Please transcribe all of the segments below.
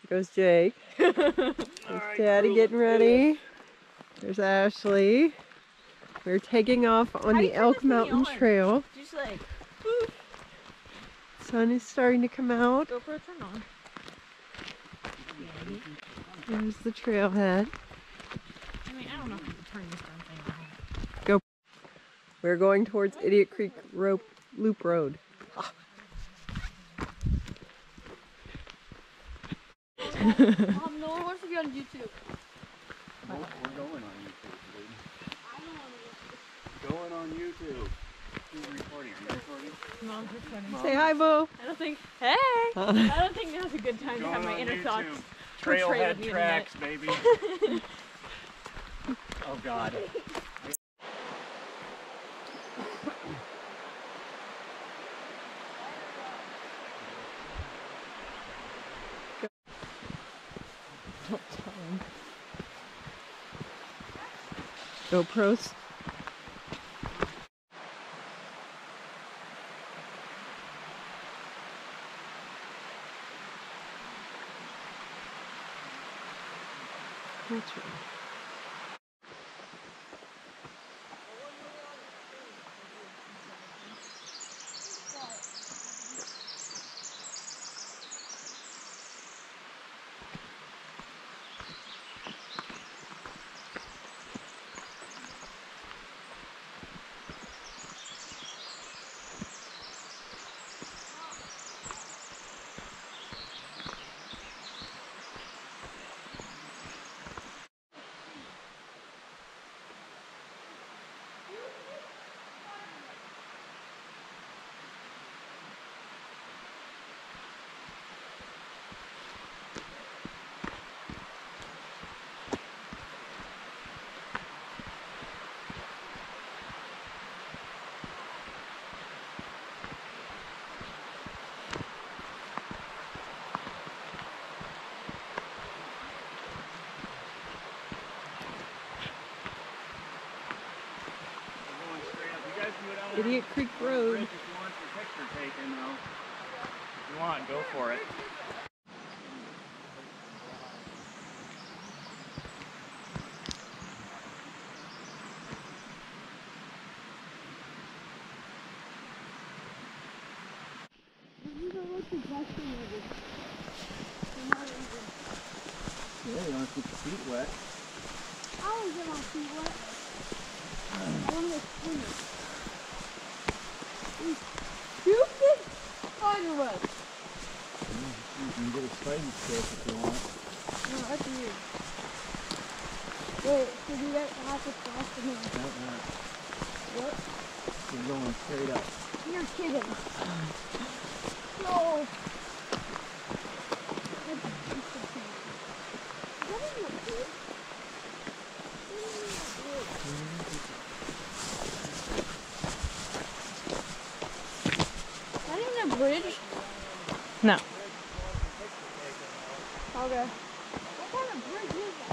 Goes Jake. There's Daddy getting ready. There's Ashley. We're taking off on the Elk Mountain Trail. Just like, sun is starting to come out. go for a turn on. There's the trailhead. I mean, I don't know if I can turn this darn thing on. Go. We're going towards Idiot Creek Loop Road. Mom, no one wants to be on YouTube. We're going on YouTube, dude. I don't want to going on YouTube. Who's recording? Are you recording? Mom's recording. Say hi, Bo. I don't think. Hey! I don't think now's a good time to have my inner YouTube. thoughts. Trailhead tracks, baby. Oh God. GoPros. That's right. Idiot Creek Road. If you want your picture taken, though. If you want, go for it. Yeah, you want to keep your feet wet. I always get my feet wet. I want to go swimming. Stupid spider web. You can get a sliding stick if you want. No, that's weird. Wait, so do that have to cross the hill? Not that. What? You're going straight up. You're kidding. No. Not even a bridge? No. Okay. What kind of bridge is that?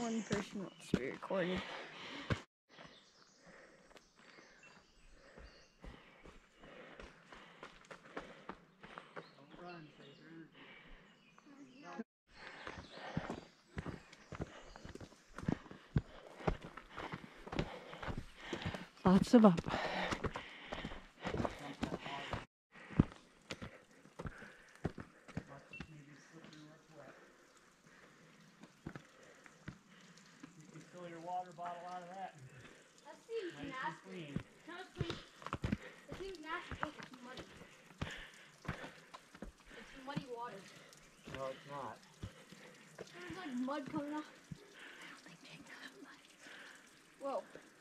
one person wants to be recorded. Lots of up. Fill your water bottle out of that. That seems Nice and nasty. clean. No, it's clean. It seems nasty because it's muddy. It's muddy water. No, it's not. There's like mud coming off. I don't think Jake knows what mud is. Whoa.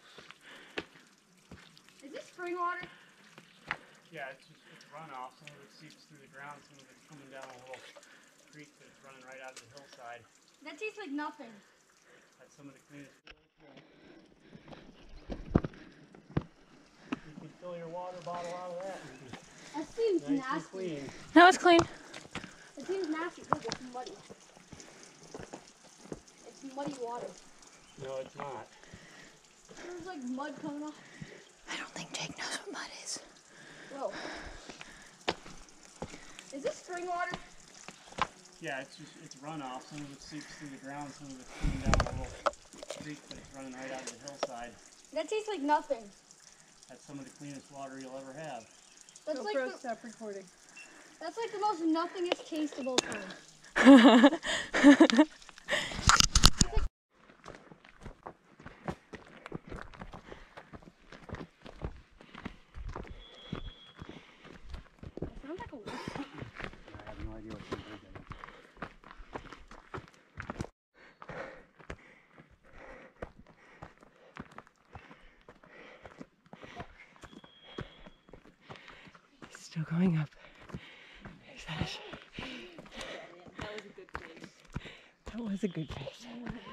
Is this spring water? Yeah, it's runoff. Some of it seeps through the ground. Some of it's coming down a little creek that's running right out of the hillside. That tastes like nothing. That's some of the cleanest. You can fill your water bottle out of that. That seems Nice and nasty. clean. No, it's clean. It seems nasty because it's muddy. It's muddy water. No, it's not. There's like mud coming off. I don't think Jake knows what mud is. Whoa. Is this spring water? Yeah, it's runoff. Some of it seeps through the ground. Some of it's coming down a little creek that's running right out of the hillside. That tastes like nothing. That's some of the cleanest water you'll ever have. That's like GoPro, the, stop recording. that's like the most nothingest taste of all time. It sounds like a wolf. I have no idea what you're doing. Still going up. There's Ash. That was a good face.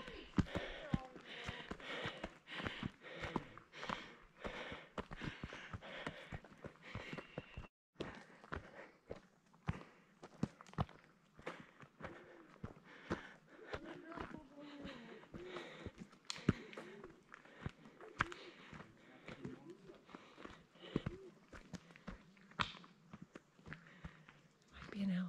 Might be an owl.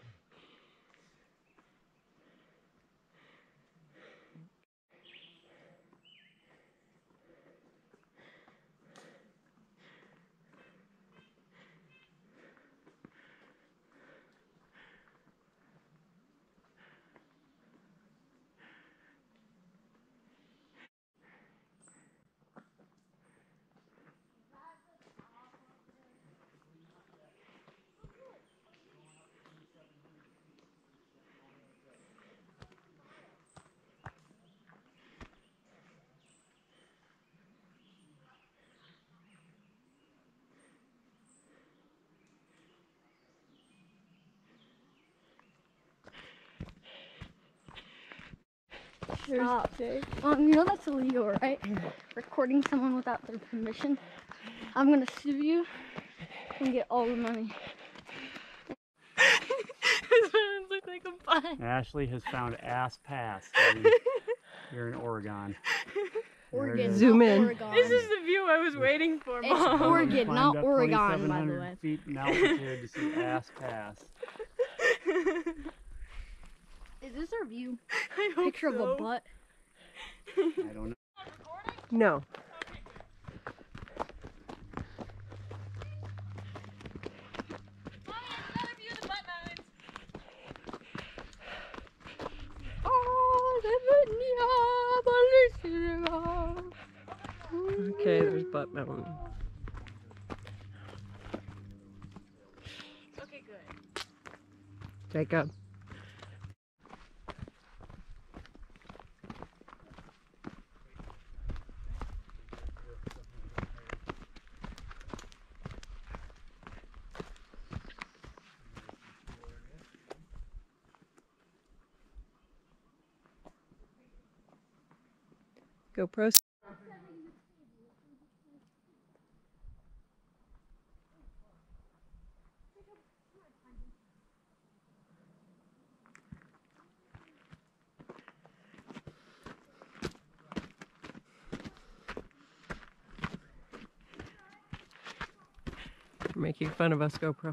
There's Stop. Jake. You know that's illegal, right? Recording someone without their permission. I'm gonna sue you and get all the money. This one looks like a bun. Ashley has found ass pass here in Oregon. Oregon, Zoom not in. Oregon. This is the view I was waiting for, It's Mom. Oregon, Climbed not up Oregon, by the 2,700 way. feet in altitude to see ass pass. Is this our view? I hope Picture of so. a butt. I don't know. No. Okay, there's Butt Mountain. Okay, good. Jacob. GoPro. for making fun of us, GoPro.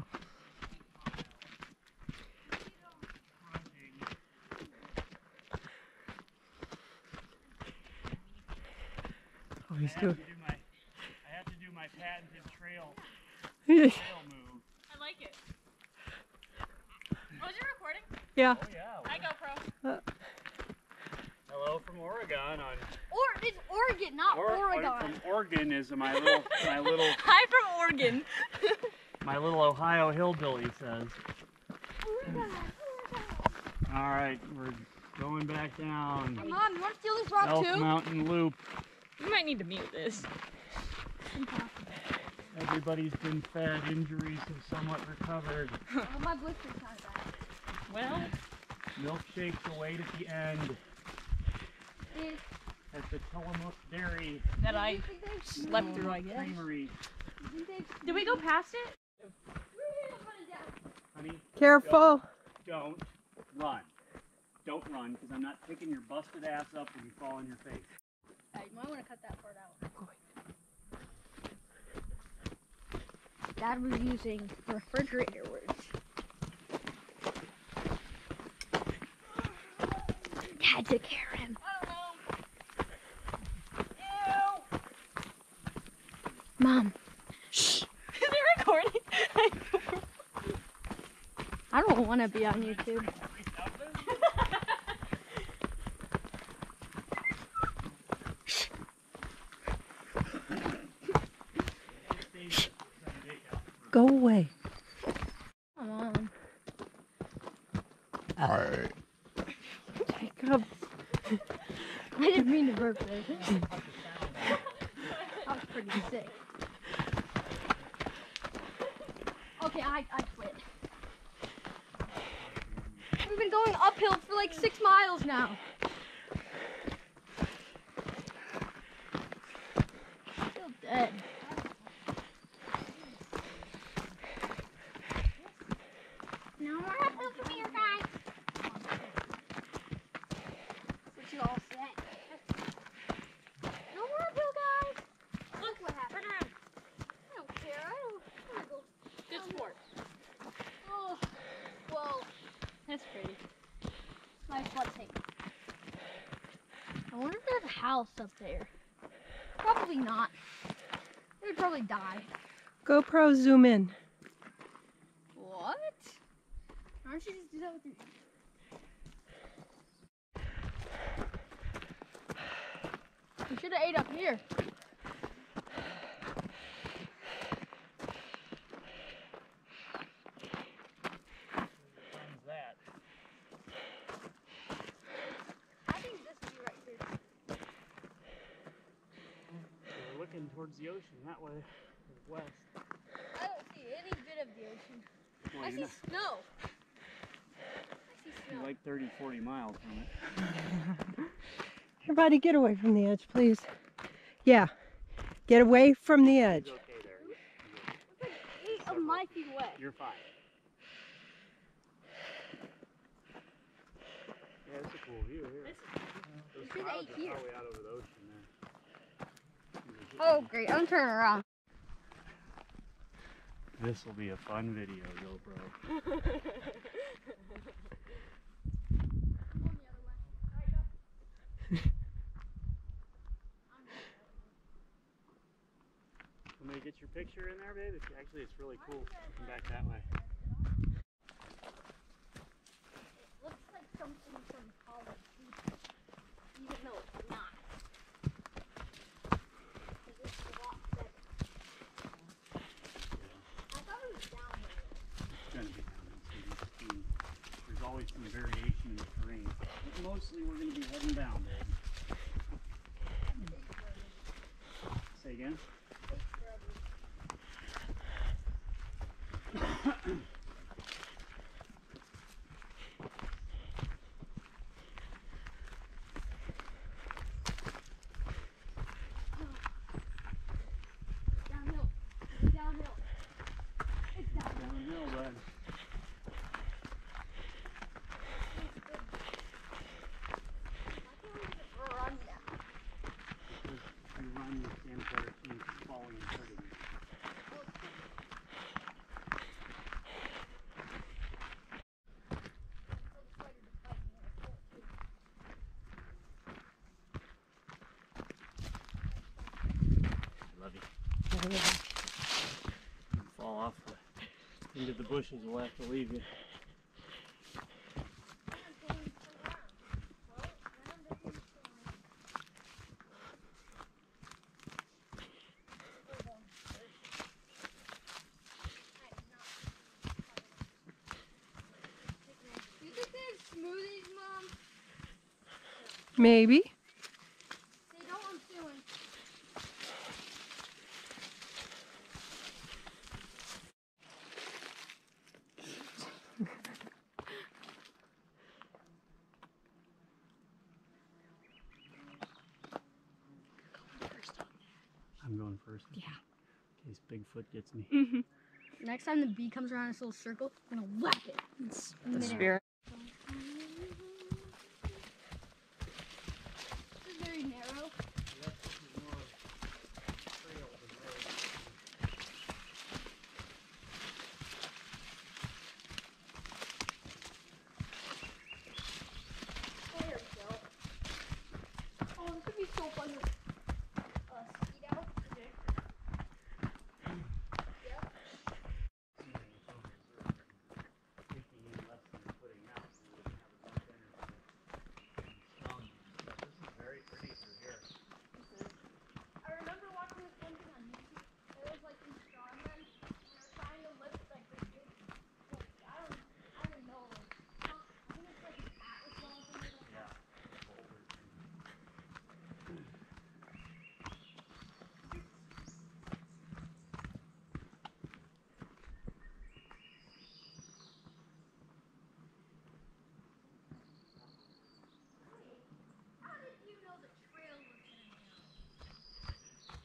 Oh, he's doing. I have to do my patented trail Yeah. move. I like it. Oh, is it recording? Yeah. Oh yeah. Hi, GoPro. Hello from Oregon on. It's Oregon, not Oregon. From Oregon is my little Hi from Oregon. my little Ohio hillbilly says. All right, we're going back down. Mom, you want to steal this rock Elk too? Mountain Loop. You might need to mute this. Everybody's been fed. Injuries have somewhat recovered. Oh, my blister's not bad. Well, Milkshakes await at the end at the Tillamook Dairy that I slept through, I guess. Creamery. Did we go past it? Honey, Careful. don't run. Don't run, because I'm not picking your busted ass up when you fall on your face. You might want to cut that part out. Dad was using refrigerator words. Dad took care of him. Mom. Shh. Is it recording? I don't want to be on YouTube. Go away. Come on. Jacob. I didn't mean to burp there. I was pretty sick. Okay, I quit. We've been going uphill for like 6 miles now. I feel dead. No more uphill for me, you guys. What you all said. No more uphill, guys. Look what happened. Turn around. I don't care. I don't want to go. Good sport. Oh, whoa. That's pretty. Nice butt take. I wonder if there's a house up there. Probably not. They would probably die. GoPro, zoom in. What? Why don't you just do that with your... We should have ate up here. That. I think this would be right here. We're looking towards the ocean that way, west. I don't see any bit of the ocean. Well, I you're see not- snow. I see You're snow. like 30, 40 miles from it. Everybody get away from the edge, please. Yeah. Get away from the edge. It's okay there. It's like 8 of my feet away. You're fine. Yeah, it's a cool view here. Those It says clouds 8 are here. probably out over the ocean there. Oh, great. I'm turning around. This will be a fun video, GoPro. Want me to get your picture in there, babe? Actually, it's really cool. Come back that way. Looks like something from college, even though it's not. This is a lot better. I thought it was down there. It's going to be down. There's always some variation in the terrain. But mostly we're going to be heading down, babe. Say again? Downhill. It's downhill. It's downhill. Downhill, bud. Why can't we just run down? Because we run with Sand Flutter Keys. fall off into the bushes, we'll have to leave you. You think they have smoothies, Mom? Maybe. They don't want doing. I'm going first. Yeah. In case Bigfoot gets me. Mm-hmm. Next time the bee comes around this little circle, I'm gonna whack it. It's In the midair. spirit. This is very narrow. There we go. Oh, this would be so fun to ski down. Yep. I remember watching this one thing on YouTube. It was like these strongmen, and they're trying to lift like this big, like, I don't even know, like, I think it's like an atlas ball or something like that. How did you know the trail was gonna narrow?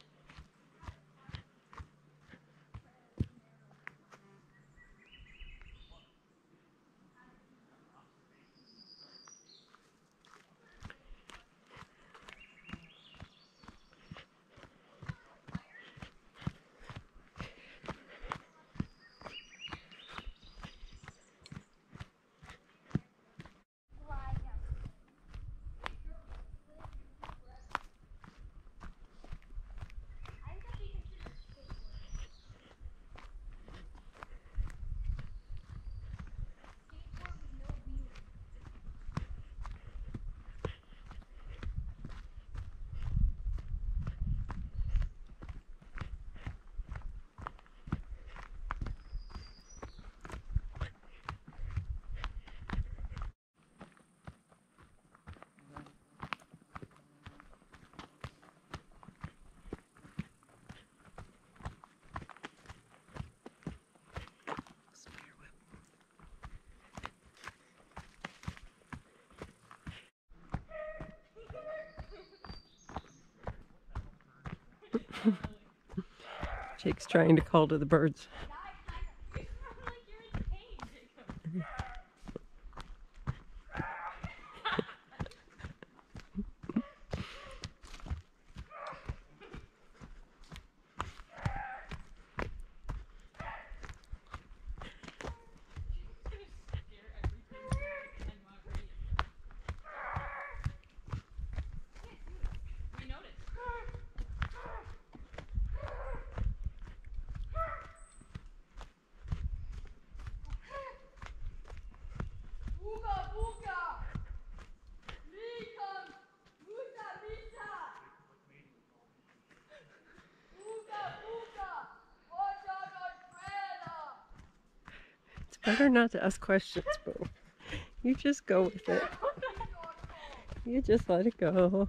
Jake's trying to call to the birds. You sound like you're in pain, Jacob. We noticed. Booga booga! Likan! Muta mita! Booga booga! Ojo no trailer! It's better not to ask questions, Boo. You just go with it. You just let it go.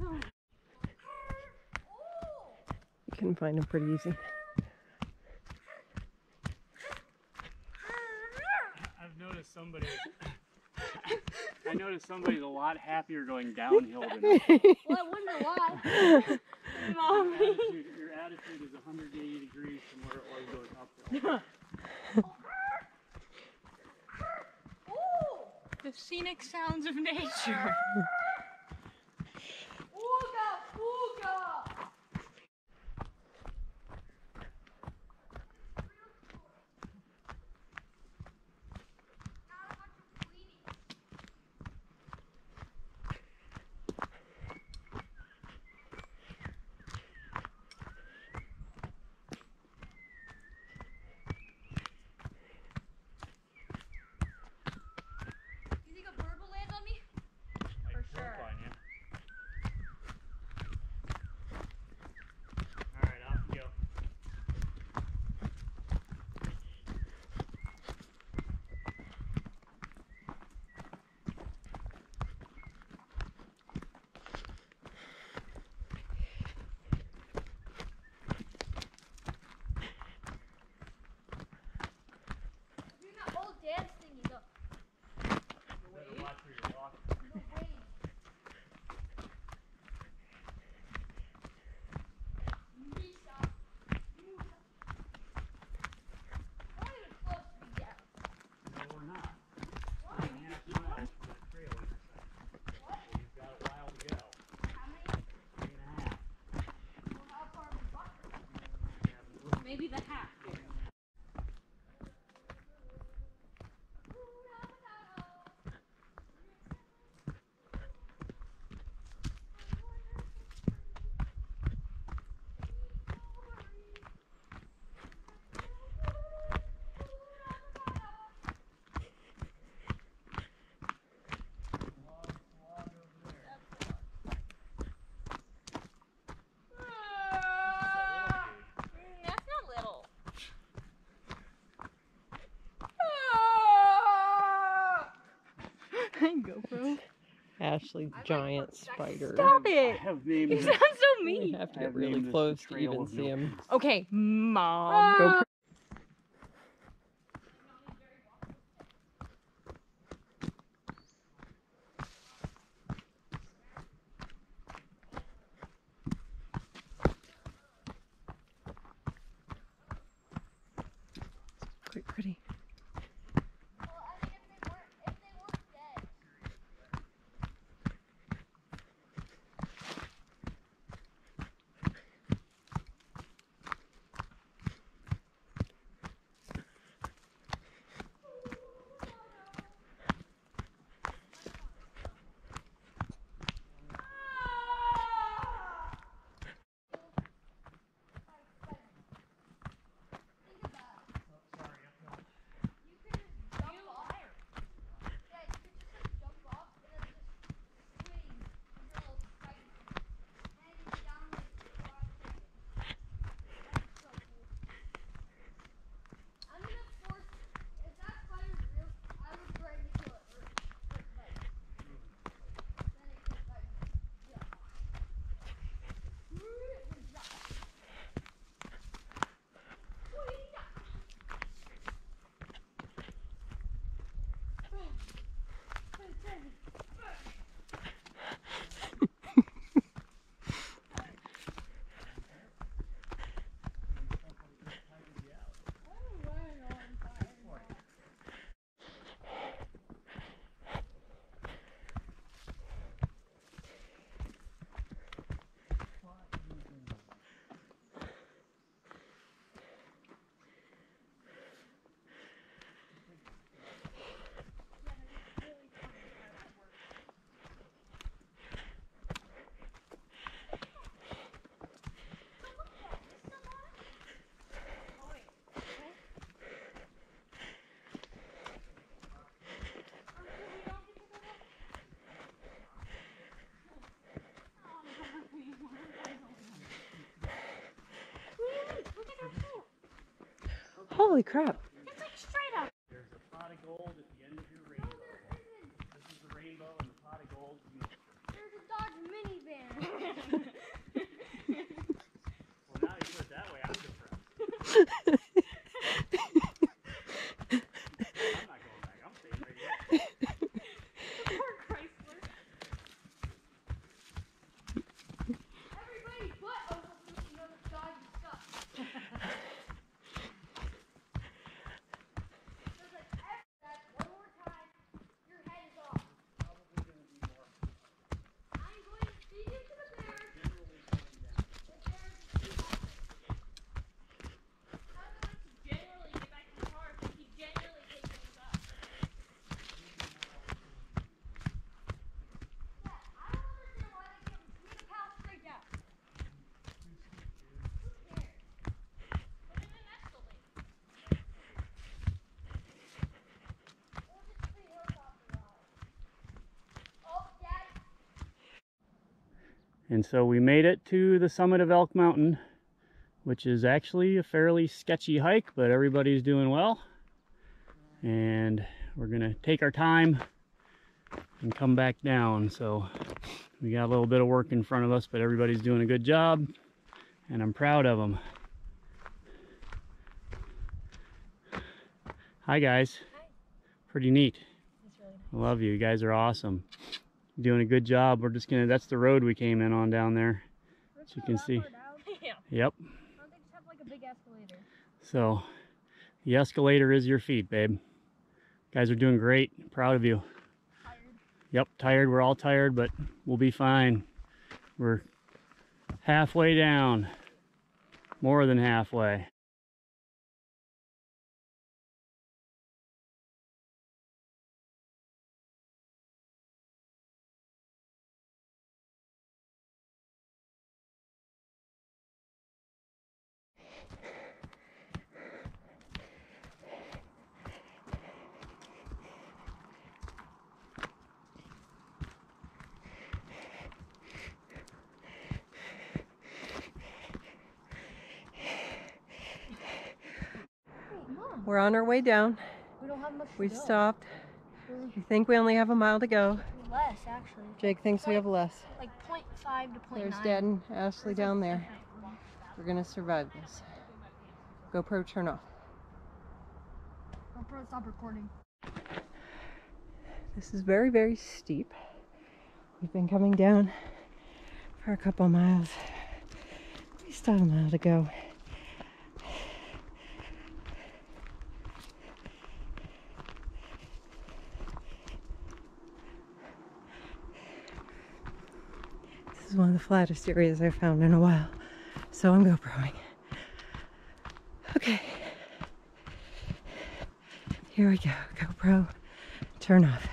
You can find them pretty easy. I've noticed somebody. I noticed somebody's a lot happier going downhill than us. Well, I wonder why. Mommy. Your attitude is 180 degrees from where it was going uphill. The scenic sounds of nature. Booga booga! that's where you're walking. No, we're not. 2.5 miles from that trail intersection. You've got a while to go. 3.5. Maybe the half. That's not little. GoPro. Ashley's giant spider. Stop I it! have named You this, sound so We mean. have to I get have really named this close the to Trail even of see No him. Peace. Okay, Mom. GoPro. Quite pretty. Holy crap. It's like straight up. There's a pot of gold at the end of your rainbow. This is the rainbow and the pot of gold. There's a Dodge minivan. Well, now you put it that way, I'm depressed. I'm not going back. I'm staying right here. Poor Chrysler. Everybody but Uncle Luke knows Dodge stuff. There's like that one more time, your head is off. Probably going to be more. I'm going to feed him to the bears. Generally going down. The bears keep off. How do I generally get back in the car if he generally takes things up? Yeah, I don't understand why they give him 3 pounds straight down. Who cares? Put in an Escalade. Or just 3 helicopter rides. Oh, Dad. And so we made it to the summit of Elk Mountain, which is actually a fairly sketchy hike, but everybody's doing well. And we're gonna take our time and come back down. So we got a little bit of work in front of us, but everybody's doing a good job, and I'm proud of them. Hi guys. Hi. Pretty neat. It's really I love you. You guys are awesome. You're doing a good job. We're just gonna, that's the road we came in on down there. As you can see. Yeah. Yep. Don't they just have like a big escalator? So the escalator is your feet, babe. Guys are doing great. Proud of you. Tired. Yep, tired. We're all tired, but we'll be fine. We're halfway down. More than halfway. We're on our way down. We don't have much to We go. stopped. We think we only have a mile to go. Less, actually. Jake thinks we have less. Like 0.5 to 0.9. There's Dad and Ashley down there. We're gonna survive this. GoPro, turn off. GoPro, stop recording. This is very, very steep. We've been coming down for a couple miles. We still have a mile to go. This is one of the flattest areas I've found in a while, so I'm GoProing. Okay, here we go. GoPro, turn off.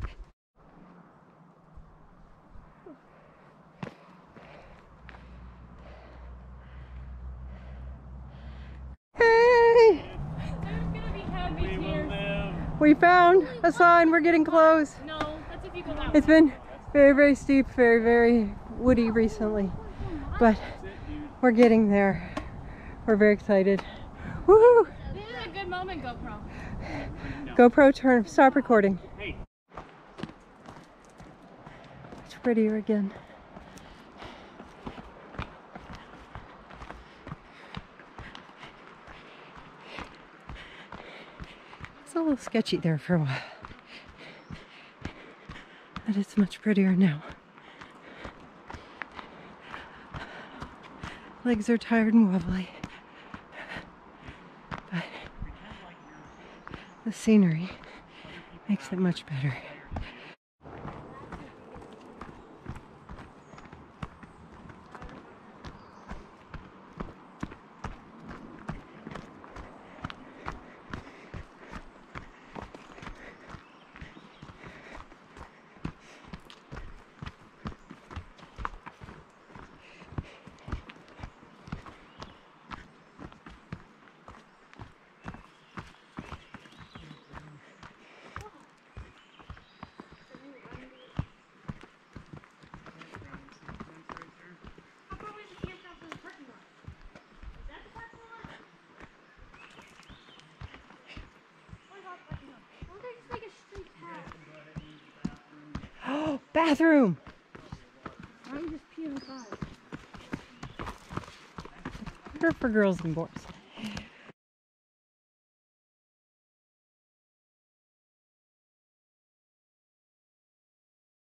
Hey! There's gonna be cabbies here. We found a sign. We're getting close. No, that's if you go that way. It's been very, very steep, very, very woody recently, but we're getting there. We're very excited. Woohoo! This is a good moment, GoPro. GoPro, stop recording. Hey. It's prettier again. It's a little sketchy there for a while, but it's much prettier now. Legs are tired and wobbly, but the scenery makes it much better. Oh, bathroom! I'm just peeing inside. Better for girls and boys.